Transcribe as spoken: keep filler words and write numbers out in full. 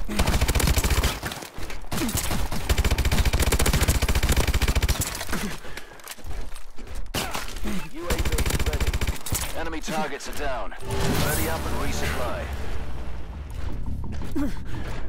U A V ready. Enemy targets are down. Ready up and resupply.